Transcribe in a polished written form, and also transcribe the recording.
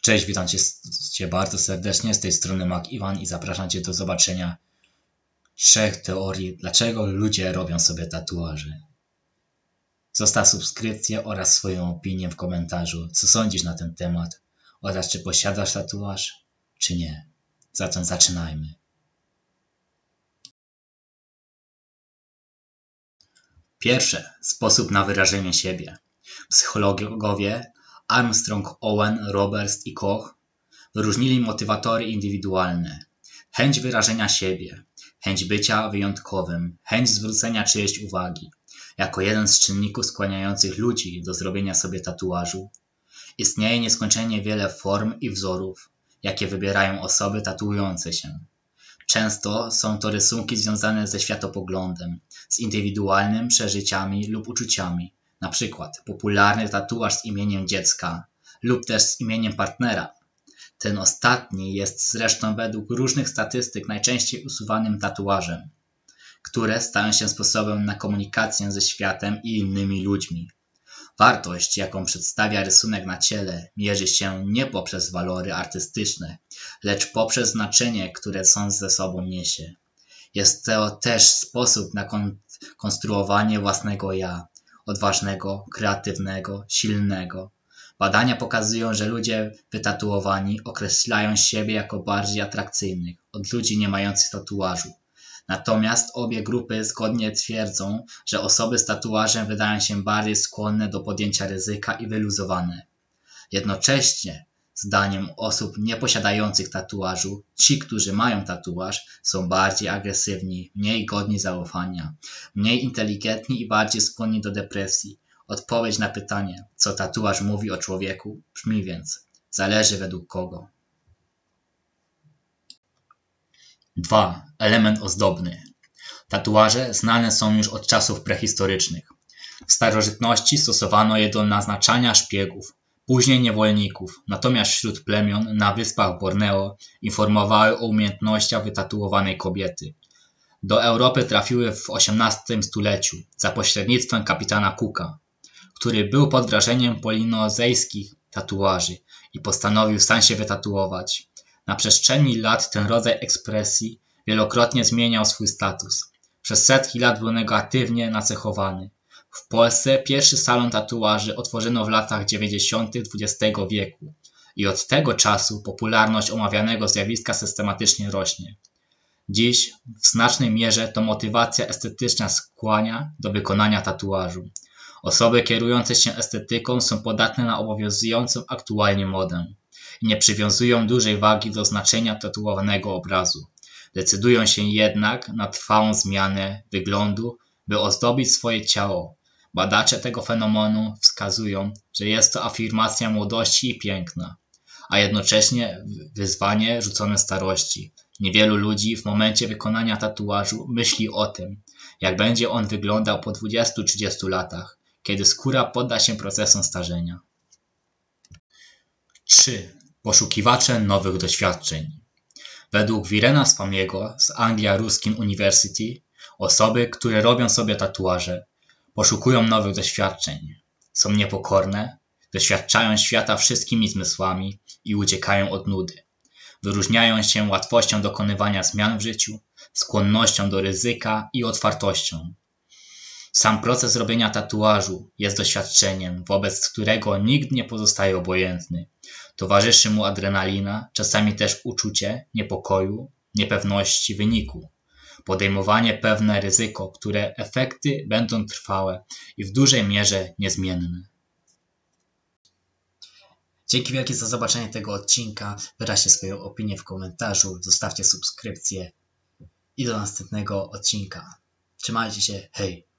Cześć, witam Cię bardzo serdecznie, z tej strony Mac Iwan i zapraszam Cię do zobaczenia 3 teorii, dlaczego ludzie robią sobie tatuaże. Zostaw subskrypcję oraz swoją opinię w komentarzu, co sądzisz na ten temat oraz czy posiadasz tatuaż, czy nie. Zatem zaczynajmy. Pierwsze, sposób na wyrażenie siebie. Psychologowie Armstrong, Owen, Roberts i Koch wyróżnili motywatory indywidualne. Chęć wyrażenia siebie, chęć bycia wyjątkowym, chęć zwrócenia czyjejś uwagi, jako jeden z czynników skłaniających ludzi do zrobienia sobie tatuażu. Istnieje nieskończenie wiele form i wzorów, jakie wybierają osoby tatuujące się. Często są to rysunki związane ze światopoglądem, z indywidualnymi przeżyciami lub uczuciami, na przykład popularny tatuaż z imieniem dziecka lub też z imieniem partnera. Ten ostatni jest zresztą według różnych statystyk najczęściej usuwanym tatuażem, które stają się sposobem na komunikację ze światem i innymi ludźmi. Wartość, jaką przedstawia rysunek na ciele, mierzy się nie poprzez walory artystyczne, lecz poprzez znaczenie, które on ze sobą niesie. Jest to też sposób na konstruowanie własnego ja, odważnego, kreatywnego, silnego. Badania pokazują, że ludzie wytatuowani określają siebie jako bardziej atrakcyjnych od ludzi nie mających tatuażu. Natomiast obie grupy zgodnie twierdzą, że osoby z tatuażem wydają się bardziej skłonne do podjęcia ryzyka i wyluzowane. Jednocześnie, zdaniem osób nieposiadających tatuażu, ci, którzy mają tatuaż, są bardziej agresywni, mniej godni zaufania, mniej inteligentni i bardziej skłonni do depresji. Odpowiedź na pytanie, co tatuaż mówi o człowieku, brzmi więc: zależy według kogo. 2. Element ozdobny. Tatuaże znane są już od czasów prehistorycznych. W starożytności stosowano je do naznaczania szpiegów, później niewolników, natomiast wśród plemion na wyspach Borneo informowały o umiejętnościach wytatuowanej kobiety. Do Europy trafiły w XVIII stuleciu za pośrednictwem kapitana Cooka, który był pod wrażeniem polinezjskich tatuaży i postanowił sam się wytatuować. Na przestrzeni lat ten rodzaj ekspresji wielokrotnie zmieniał swój status. Przez setki lat był negatywnie nacechowany. W Polsce pierwszy salon tatuaży otworzono w latach 90. XX wieku i od tego czasu popularność omawianego zjawiska systematycznie rośnie. Dziś w znacznej mierze to motywacja estetyczna skłania do wykonania tatuażu. Osoby kierujące się estetyką są podatne na obowiązującą aktualnie modę i nie przywiązują dużej wagi do znaczenia tatuowanego obrazu. Decydują się jednak na trwałą zmianę wyglądu, by ozdobić swoje ciało. Badacze tego fenomenu wskazują, że jest to afirmacja młodości i piękna, a jednocześnie wyzwanie rzucone starości. Niewielu ludzi w momencie wykonania tatuażu myśli o tym, jak będzie on wyglądał po 20-30 latach, kiedy skóra podda się procesom starzenia. 3. Poszukiwacze nowych doświadczeń. Według Wirena Swamiego z Anglia Ruskin University, osoby, które robią sobie tatuaże, poszukują nowych doświadczeń. Są niepokorne, doświadczają świata wszystkimi zmysłami i uciekają od nudy. Wyróżniają się łatwością dokonywania zmian w życiu, skłonnością do ryzyka i otwartością. Sam proces robienia tatuażu jest doświadczeniem, wobec którego nikt nie pozostaje obojętny. Towarzyszy mu adrenalina, czasami też uczucie niepokoju, niepewności wyniku. Podejmowanie pewne ryzyko, które efekty będą trwałe i w dużej mierze niezmienne. Dzięki wielkie za zobaczenie tego odcinka. Wyraźcie swoją opinię w komentarzu, zostawcie subskrypcję i do następnego odcinka. Trzymajcie się, hej!